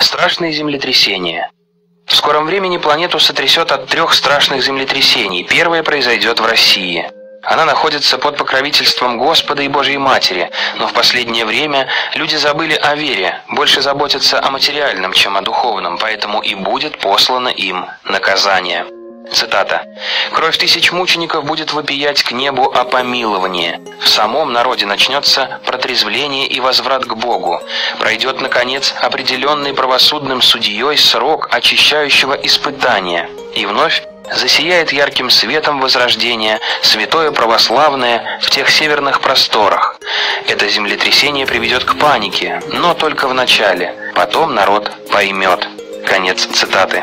Страшные землетрясения. В скором времени планету сотрясет от 3 страшных землетрясений. Первое произойдет в России. Она находится под покровительством Господа и Божьей Матери, но в последнее время люди забыли о вере, больше заботятся о материальном, чем о духовном, поэтому и будет послано им наказание. Цитата. «Кровь тысяч мучеников будет вопиять к небу о помиловании. В самом народе начнется протрезвление и возврат к Богу. Пройдет, наконец, определенный правосудным судьей срок очищающего испытания. И вновь засияет ярким светом возрождения святое православное в тех северных просторах. Это землетрясение приведет к панике, но только в начале. Потом народ поймет». Конец цитаты.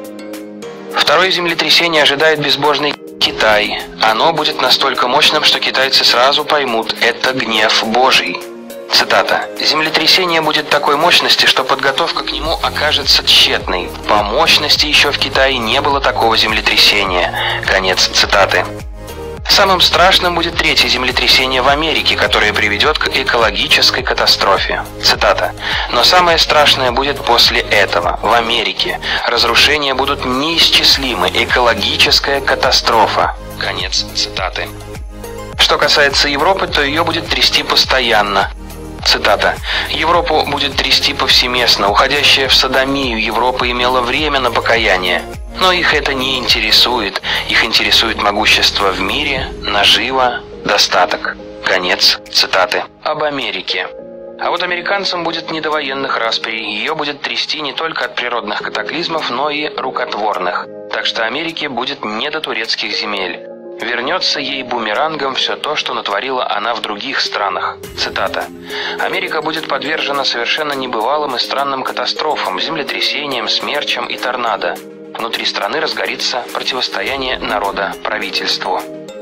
Второе землетрясение ожидает безбожный Китай. Оно будет настолько мощным, что китайцы сразу поймут – это гнев Божий. Цитата. «Землетрясение будет такой мощности, что подготовка к нему окажется тщетной. По мощности еще в Китае не было такого землетрясения». Конец цитаты. Самым страшным будет третье землетрясение в Америке, которое приведет к экологической катастрофе. Цитата. «Но самое страшное будет после этого. В Америке. Разрушения будут неисчислимы. Экологическая катастрофа». Конец цитаты. Что касается Европы, то ее будет трясти постоянно. Цитата. «Европу будет трясти повсеместно. Уходящая в содомию Европа имела время на покаяние. Но их это не интересует. Их интересует могущество в мире, нажива, достаток». Конец цитаты. Об Америке. А вот американцам будет не до военных расприй. Ее будет трясти не только от природных катаклизмов, но и рукотворных. Так что Америке будет не до турецких земель. Вернется ей бумерангом все то, что натворила она в других странах. Цитата. «Америка будет подвержена совершенно небывалым и странным катастрофам, землетрясениям, смерчам и торнадо. Внутри страны разгорится противостояние народа правительству».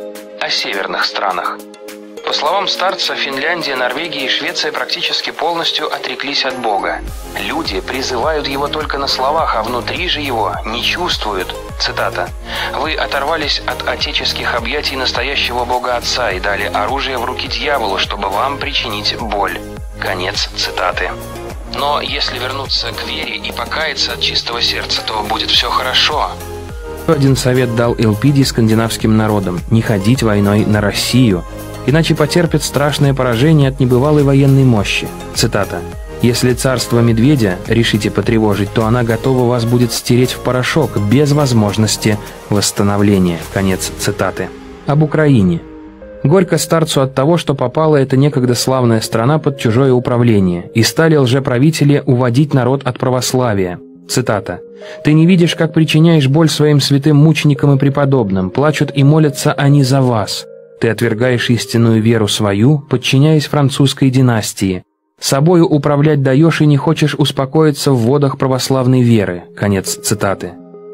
О северных странах. По словам старца, Финляндия, Норвегия и Швеция практически полностью отреклись от Бога. Люди призывают Его только на словах, а внутри же Его не чувствуют. Цитата. «Вы оторвались от отеческих объятий настоящего Бога Отца и дали оружие в руки дьяволу, чтобы вам причинить боль». Конец цитаты. Но если вернуться к вере и покаяться от чистого сердца, то будет все хорошо. Один совет дал Элпидий скандинавским народам – не ходить войной на Россию, иначе потерпят страшное поражение от небывалой военной мощи. Цитата. «Если царство медведя решите потревожить, то она готова вас будет стереть в порошок без возможности восстановления». Конец цитаты. Об Украине. Горько старцу от того, что попала эта некогда славная страна под чужое управление, и стали лжеправители уводить народ от православия. Цитата. «Ты не видишь, как причиняешь боль своим святым мученикам и преподобным, плачут и молятся они за вас. Ты отвергаешь истинную веру свою, подчиняясь французской династии. Собою управлять даешь и не хочешь успокоиться в водах православной веры». Конец цитаты.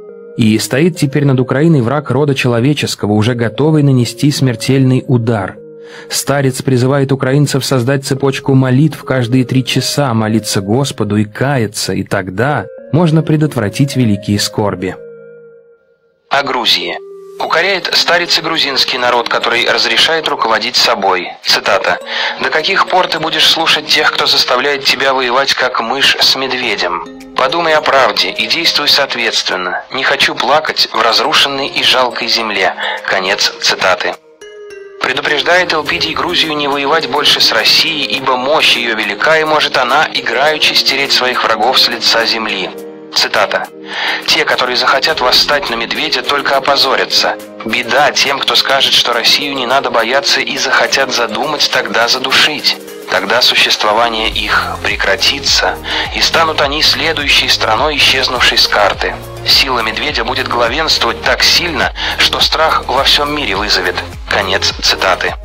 И стоит теперь над Украиной враг рода человеческого, уже готовый нанести смертельный удар. Старец призывает украинцев создать цепочку молитв каждые 3 часа, молиться Господу и каяться, и тогда можно предотвратить великие скорби. О Грузии. Укоряет старец и грузинский народ, который разрешает руководить собой. Цитата. «До каких пор ты будешь слушать тех, кто заставляет тебя воевать, как мышь с медведем? Подумай о правде и действуй соответственно. Не хочу плакать в разрушенной и жалкой земле». Конец цитаты. Предупреждает Элпидий Грузию не воевать больше с Россией, ибо мощь ее велика, и может она играючи стереть своих врагов с лица земли. Цитата. «Те, которые захотят восстать на медведя, только опозорятся. Беда тем, кто скажет, что Россию не надо бояться и захотят задумать, тогда задушить. Тогда существование их прекратится, и станут они следующей страной, исчезнувшей с карты. Сила медведя будет главенствовать так сильно, что страх во всем мире вызовет». Конец цитаты.